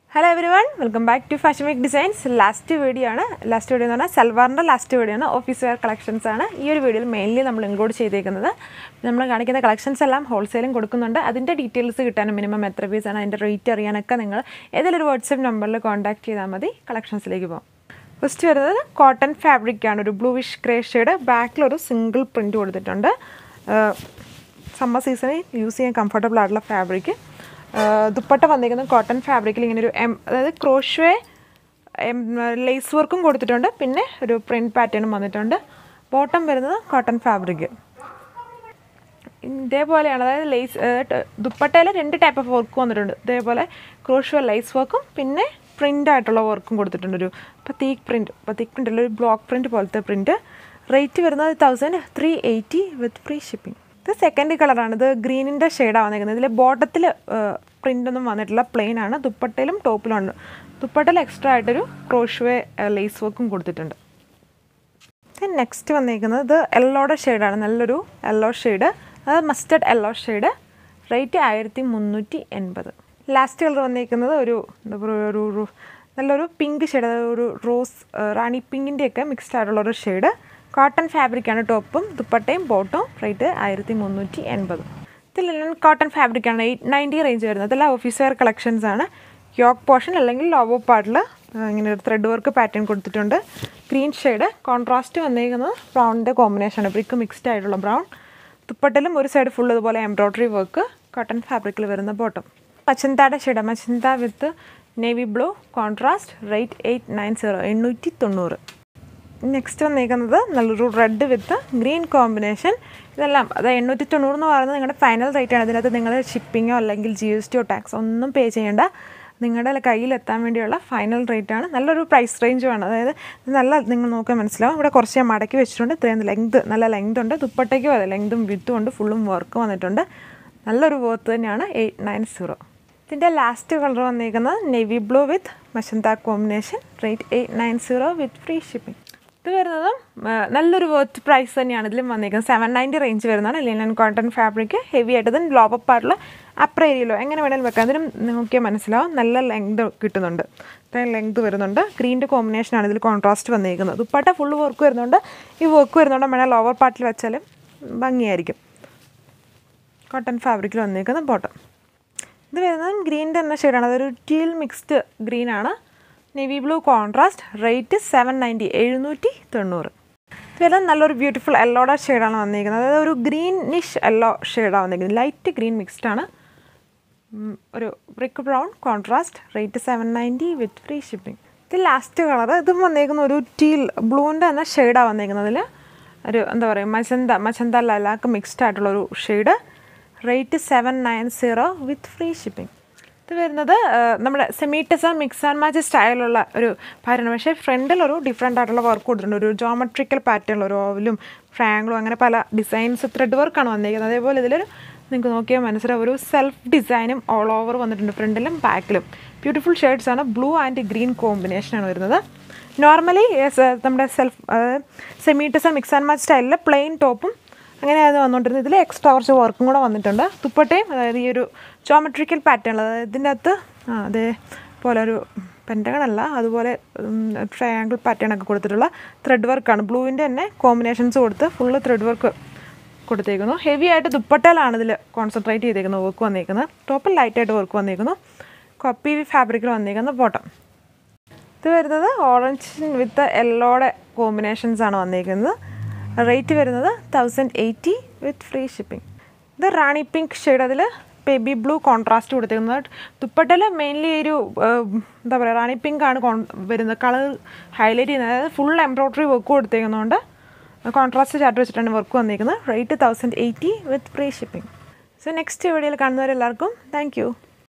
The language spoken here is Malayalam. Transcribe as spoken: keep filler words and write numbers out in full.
Hello everyone, welcome back to Fashion Week Designs. Last video ആണ് ലാസ്റ്റ് വീഡിയോ എന്ന് പറഞ്ഞാൽ സൽവാറിൻ്റെ ലാസ്റ്റ് വീഡിയോ ആണ് ഓഫീസ് വെയർ കളക്ഷൻസ് ആണ്. ഈ ഒരു വീഡിയോയിൽ മെയിൻലി നമ്മൾ ഇൻക്ലൂഡ് ചെയ്തേക്കുന്നത് നമ്മൾ കാണിക്കുന്ന കളക്ഷൻസ് എല്ലാം ഹോൾസെയിലും കൊടുക്കുന്നുണ്ട്. അതിൻ്റെ ഡീറ്റെയിൽസ് കിട്ടാനും മിനിമം എത്ര പീസ് ആണ് അതിൻ്റെ റേറ്റ് അറിയാനൊക്കെ നിങ്ങൾ ഏതെങ്കിലും ഒരു വാട്സപ്പ് നമ്പറിൽ കോൺടാക്ട് ചെയ്താൽ മതി. കളക്ഷൻസിലേക്ക് പോകാം. ഫസ്റ്റ് വരുന്നത് കോട്ടൺ ഫാബ്രിക് ആണ്. ഒരു ബ്ലൂവിഷ് ഗ്രേ ഷെയ്ഡ്, ബാക്കിലൊരു സിംഗിൾ പ്രിൻറ്റ് കൊടുത്തിട്ടുണ്ട്. സമ്മർ സീസണിൽ യൂസ് ചെയ്യാൻ കംഫർട്ടബിൾ ആയിട്ടുള്ള ഫാബ്രിക്. ദുപ്പട്ട വന്നിരിക്കുന്നത് കോട്ടൺ ഫാബ്രിക്കിൽ ഇങ്ങനെ ഒരു എം അതായത് ക്രോഷ്വേ ലേസ് വർക്കും കൊടുത്തിട്ടുണ്ട്. പിന്നെ ഒരു പ്രിൻറ്റ് പാറ്റേണും വന്നിട്ടുണ്ട്. ബോട്ടം വരുന്നത് കോട്ടൺ ഫാബ്രിക് ഇതേപോലെയാണ്. അതായത് ലേസ് ദുപ്പട്ടയിൽ രണ്ട് ടൈപ്പ് ഓഫ് വർക്ക് വന്നിട്ടുണ്ട്. ഇതേപോലെ ക്രോഷ്വേ ലേസ് വർക്കും പിന്നെ പ്രിൻ്റ് ആയിട്ടുള്ള വർക്കും കൊടുത്തിട്ടുണ്ട്. ഒരു പത്തീക് പ്രിൻറ്റ് പത്തീക് പ്രിൻ്റ് ഒരു ബ്ലോക്ക് പ്രിൻറ്റ് പോലത്തെ പ്രിൻറ്റ്. റേറ്റ് വരുന്നത് thousand three eighty with free shipping. ഇത് സെക്കൻഡ് കളറാണ്. ഇത് ഗ്രീനിൻ്റെ ഷെയ്ഡാണ് വന്നിരിക്കുന്നത്. ഇതിൽ ബോട്ടത്തിൽ പ്രിൻ്റൊന്നും വന്നിട്ടില്ല, പ്ലെയിൻ ആണ്. ദുപ്പട്ടയിലും ടോപ്പിലും ഉണ്ട്. ദുപ്പട്ടയിൽ എക്സ്ട്രാ ആയിട്ടൊരു ക്രോഷ്വേ ലേസ് വർക്കും കൊടുത്തിട്ടുണ്ട്. നെക്സ്റ്റ് വന്നിരിക്കുന്നത് ഇത് യെല്ലോയുടെ ഷെയ്ഡാണ്. നല്ലൊരു യെല്ലോ ഷെയ്ഡ്, അത് മസ്റ്റർഡ് യെല്ലോ ഷെയ്ഡ്. റേറ്റ് ആയിരത്തി മുന്നൂറ്റി എൺപത്. ലാസ്റ്റ് കളർ വന്നിരിക്കുന്നത് ഒരു എന്താ പറയുക ഒരു നല്ലൊരു പിങ്ക് ഷെയ്ഡ്, അതായത് ഒരു റോസ് റാണി പിങ്കിൻ്റെയൊക്കെ മിക്സ്ഡ് ആയിട്ടുള്ളൊരു ഷെയ്ഡ്. കോട്ടൺ ഫാബ്രിക്കാണ് ടോപ്പും ദുപ്പട്ടയും ബോട്ടും. റേറ്റ് ആയിരത്തി മുന്നൂറ്റി എൺപത്. ഇതിലെല്ലാം കോട്ടൺ ഫാബ്രിക്കാണ്. എയ്റ്റ് നയൻറ്റി റേഞ്ച് വരുന്നത്. ഇതെല്ലാം ഓഫീസ് വെയർ കളക്ഷൻസ് ആണ്. യോക്ക് പോർഷൻ അല്ലെങ്കിൽ ലോവർ പാർട്ടിൽ ഇങ്ങനെ ഒരു ത്രെഡ് വർക്ക് പാറ്റേൺ കൊടുത്തിട്ടുണ്ട്. ഗ്രീൻ ഷെയ്ഡ്, കോൺട്രാസ്റ്റ് വന്നിരിക്കുന്നത് ബ്രൗണിൻ്റെ കോമ്പിനേഷനാണ്, ബ്രിക്ക് മിക്സ്ഡ് ആയിട്ടുള്ള ബ്രൗൺ. ദുപ്പട്ടയിലും ഒരു സൈഡ് ഫുൾ ഇതുപോലെ എംബ്രോയ്ഡറി വർക്ക്. കോട്ടൺ ഫാബ്രിക്കിൽ വരുന്ന ബോട്ടം. മച്ചന്തായുടെ shade, magenta with navy blue contrast. Rate eight nine zero എണ്ണൂറ്റി തൊണ്ണൂറ്. നെക്സ്റ്റ് വന്നിരിക്കുന്നത് നല്ലൊരു റെഡ് വിത്ത് ഗ്രീൻ കോമ്പിനേഷൻ. ഇതെല്ലാം അത് എണ്ണൂറ്റി തൊണ്ണൂറ് എന്ന് പറയുന്നത് നിങ്ങളുടെ ഫൈനൽ റേറ്റ് ആണ്. ഇതിനകത്ത് നിങ്ങൾ ഷിപ്പിങ്ങോ അല്ലെങ്കിൽ ജി എസ് ടിയോ ടാക്സ് ഒന്നും പേ ചെയ്യേണ്ട. നിങ്ങളുടെ കയ്യിലെത്താൻ വേണ്ടിയുള്ള ഫൈനൽ റേറ്റ് ആണ്. നല്ലൊരു പ്രൈസ് റേഞ്ചുമാണ്. അതായത് നല്ല നിങ്ങൾ നോക്കാൻ മനസ്സിലാവും. ഇവിടെ കുറച്ച് ഞാൻ മടക്കി വെച്ചിട്ടുണ്ട്. ഇത്രയും ലെങ്ത് നല്ല ലെങ്ത് ഉണ്ട്. ദുപ്പട്ടയ്ക്കും അതെ ലെങ്തും വിത്തും ഉണ്ട്. ഫുള്ളും വർക്ക് വന്നിട്ടുണ്ട്. നല്ലൊരു വർത്ത് തന്നെയാണ്. Eight nine zero. ഇതിൻ്റെ ലാസ്റ്റ് കളർ വന്നിരിക്കുന്നത് navy blue with magenta combination. Rate eight nine zero with free shipping. ഇത് വരുന്നതും നല്ലൊരു വർത്ത് പ്രൈസ് തന്നെയാണ് ഇതിലും വന്നിരിക്കുന്നത്. സെവൻ നയൻറ്റി റേഞ്ച് വരുന്നതാണ്. ലിനൻ കോട്ടൺ ഫാബ്രിക് ഹെവി ആയിട്ട് ഇതിന് ലോവർ പാർട്ടിൽ അപ്പർ ഏരിയയിലോ എങ്ങനെ വേണമെങ്കിലും വെക്കാം. ഇതിനും നോക്കിയാൽ മനസ്സിലാവും നല്ല ലെങ്ത് കിട്ടുന്നുണ്ട്. ഇത്രയും ലെങ്ത് വരുന്നുണ്ട്. ഗ്രീൻ്റെ കോമ്പിനേഷനാണ് ഇതിൽ കോൺട്രാസ്റ്റ് വന്നിരിക്കുന്നത്. ദുപ്പട്ട ഫുള്ള് വർക്ക് വരുന്നുണ്ട്. ഈ വർക്ക് വരുന്നുണ്ട് വേണേൽ ലോവർ പാർട്ടിൽ വെച്ചാലും ഭംഗിയായിരിക്കും. കോട്ടൺ ഫാബ്രിക്കിൽ വന്നിരിക്കുന്ന ബോട്ടം. ഇത് വരുന്നത് ഗ്രീൻ്റെ തന്നെ ഷെയ്ഡാണ്. അതൊരു ടീൽ മിക്സ്ഡ് ഗ്രീനാണ്. Navy blue contrast. Rate seven ninety എഴുന്നൂറ്റി തൊണ്ണൂറ്. ഇതെല്ലാം നല്ലൊരു ബ്യൂട്ടിഫുൾ യെല്ലോയുടെ ഷെയ്ഡാണ് വന്നിരിക്കുന്നത്. അതായത് ഒരു ഗ്രീനിഷ് യെല്ലോ ഷെയ്ഡാണ് വന്നിരിക്കുന്നത്. ലൈറ്റ് ഗ്രീൻ മിക്സ്ഡാണ്. ഒരു brick brown contrast. Rate seven ninety with free shipping. ഇത് ലാസ്റ്റ് കളർ. ഇതും വന്നിരിക്കുന്ന ഒരു ടീൽ ബ്ലൂവിൻ്റെ തന്നെ ഷെയ്ഡാണ് വന്നിരിക്കുന്നത്. അതിൽ ഒരു എന്താ പറയുക മച്ചന്ത മച്ചന്ത ലൈലാക്ക് മിക്സ്ഡ് ആയിട്ടുള്ളൊരു shade. Rate seven nine zero with free shipping. ഇത് വരുന്നത് നമ്മുടെ സെമീറ്റസ മിക്സ് ആൻഡ് മാച്ച് സ്റ്റൈലുള്ള ഒരു പാറ്റേൺ. പക്ഷേ ഫ്രണ്ടിലൊരു ഡിഫറെൻ്റ് ആയിട്ടുള്ള വർക്ക് കൊടുത്തിട്ടുണ്ട്. ഒരു ജോമെട്രിക്കൽ പാറ്റേണിൽ ഒരു ഓവലും ട്രയാങ്കിളും അങ്ങനെ പല ഡിസൈൻസ് ത്രെഡ് വർക്കാണ് വന്നിരിക്കുന്നത്. അതേപോലെ ഇതിലൊരു നിങ്ങൾക്ക് നോക്കിയാൽ മനസ്സിലാവും ഒരു സെൽഫ് ഡിസൈനും ഓൾ ഓവർ വന്നിട്ടുണ്ട് ഫ്രണ്ടിലും ബാക്കിലും. ബ്യൂട്ടിഫുൾ ഷെയ്ഡ്സാണ്. ബ്ലൂ ആൻഡ് ഗ്രീൻ കോമ്പിനേഷനാണ് വരുന്നത്. നോർമലി നമ്മുടെ സെൽഫ് സെമീറ്റസ മിക്സ് ആൻഡ് മാച്ച് സ്റ്റൈലിൽ പ്ലെയിൻ ടോപ്പും അങ്ങനെയാണ് വന്നുകൊണ്ടിരുന്നത്. ഇതിൽ എക്സ്ട്രാ കുറച്ച് വർക്കും കൂടെ വന്നിട്ടുണ്ട്. ദുപ്പട്ടയും അതായത് ഈ ഒരു ജോമെട്രിക്കൽ പാറ്റേൺ, അതായത് ഇതിൻ്റെ അകത്ത് ആ അതേപോലെ ഒരു പെൻറ്റഗൺ അല്ല അതുപോലെ ട്രയാങ്കിൾ പാറ്റേൺ ഒക്കെ കൊടുത്തിട്ടുള്ള ത്രെഡ് വർക്കാണ്. ബ്ലൂവിൻ്റെ തന്നെ കോമ്പിനേഷൻസ് കൊടുത്ത് ഫുള്ള് ത്രെഡ് വർക്ക് കൊടുത്തേക്കുന്നു. ഹെവി ആയിട്ട് ദുപ്പട്ടയിലാണ് ഇതിൽ കോൺസെൻട്രേറ്റ് ചെയ്തേക്കുന്നത് വർക്ക് വന്നിരിക്കുന്നത്. ടോപ്പിൽ ലൈറ്റായിട്ട് വർക്ക് വന്നിരിക്കുന്നു. കോപ്പി ഫാബ്രിക്കിൽ വന്നിരിക്കുന്ന ബോട്ടം. ഇത് വരുന്നത് ഓറഞ്ച് വിത്ത് യെല്ലോയുടെ കോമ്പിനേഷൻസാണ് വന്നിരിക്കുന്നത്. റേറ്റ് വരുന്നത് thousand eighty with free shipping. ഇത് റാണി പിങ്ക് ഷെയ്ഡ്, അതിൽ ബേബി ബ്ലൂ കോൺട്രാസ്റ്റ് കൊടുത്തിരിക്കുന്നത്. ദുപ്പട്ടയിൽ മെയിൻലി ഒരു എന്താ പറയുക റാണി പിങ്ക് ആണ് കോൺ വരുന്നത്. കളർ ഹൈലൈറ്റ് ചെയ്യുന്നത്. അതായത് ഫുൾ എംബ്രോയ്ഡറി വർക്ക് കൊടുത്തിരിക്കുന്നതുകൊണ്ട് കോൺട്രാസ്റ്റ് ചാർട്ട് വെച്ചിട്ടാണ് വർക്ക് വന്നിരിക്കുന്നത്. Rate thousand eighty with free shipping. So next വീഡിയോയിൽ കാണുന്നവരെല്ലാവർക്കും താങ്ക് യു.